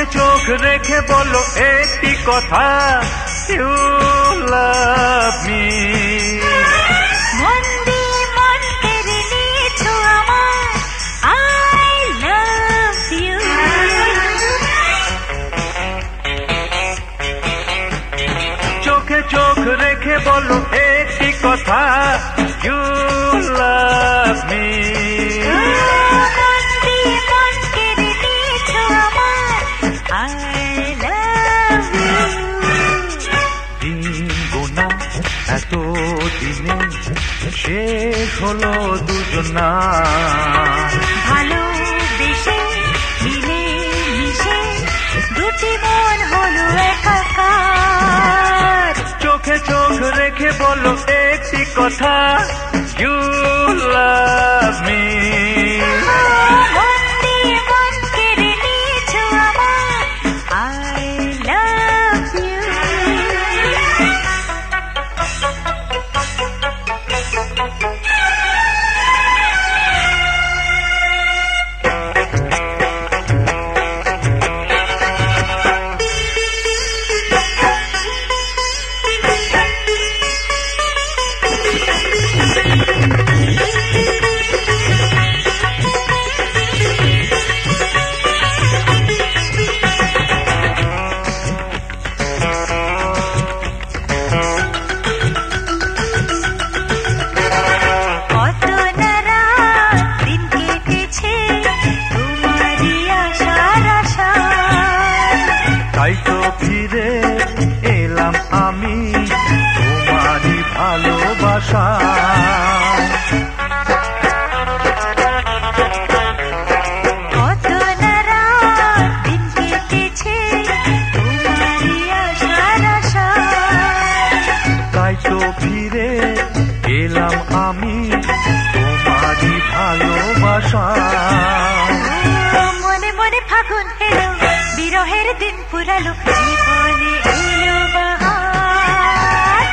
চোখে চোখ রেখে বলো একটি কথা, ইউ লাভ মি। মন দিয়ে মন কেড়ে নিয়েছো আমার, আই লাভ ইউ। চোখে চোখ রেখে বলো একটি কথা, ইউ লাভ মি। এত দিনে শেষ হলো দুজনা, ভালোবেসে মিলে মিশে দুটি মন হলো একাকার। চোখে চোখ রেখে বলো একটি কথা, ইউ লাভ মি। তাই তো ফিরে এলাম আমি তোমারই ভালোবাসা। কত না রাত দিন কেটেছে তোমারই আশার আশায়। তাই তো ফিরে এলাম আমি তোমারই ভালোবাসা। মনে মনে ফাগুন এলো, বিরহের দিন পুরালো, জীবনে এলো বাহার।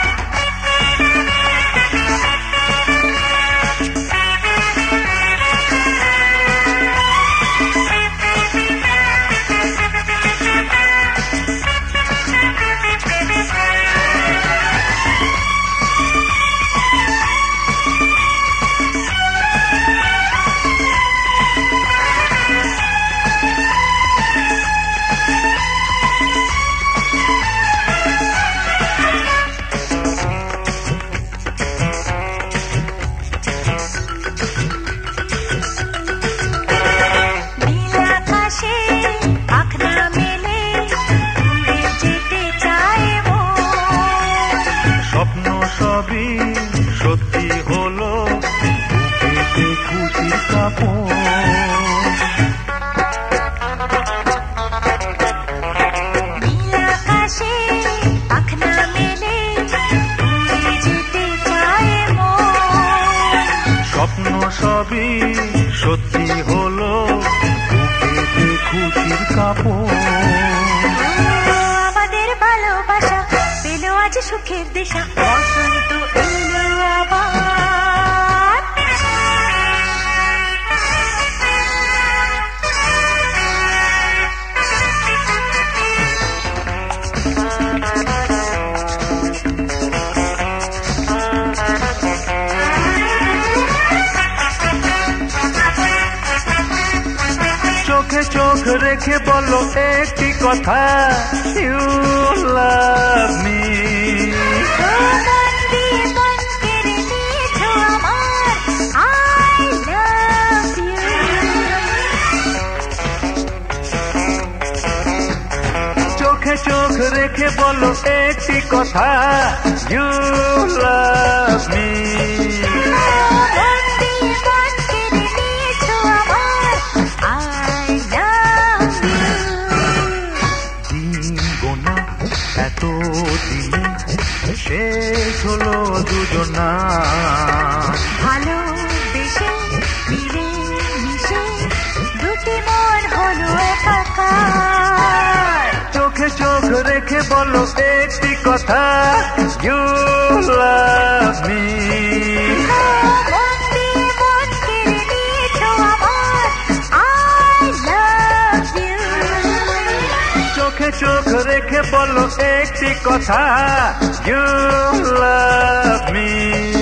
সবই সত্যি হলো, বুকেতে খুশির কাপড়। নীল আকাশে পাখনা মেলে উড়ে যেতে চায় মন। স্বপ্ন সবই সত্যি হলো, বুকেতে খুশির কাপড়। আমাদের ভালোবাসা পেল আজ সুখের দিশা, বসন্ত এলো আবার। চোখে চোখ রেখে বলো একটি কথা, ইউ লাভ মি। চোখে চোখ রেখে বলো একটি কথা, ইউ লাভ মি। এত দিনে শেষ হলো দুজনা, ভালোবেসে মিলে মিশে দুটি মন হলো একাকার। চোখে চোখ রেখে বলো একটি কথা, you love me. I love you. চোখে চোখ রেখে বলো একটি কথা, you love me.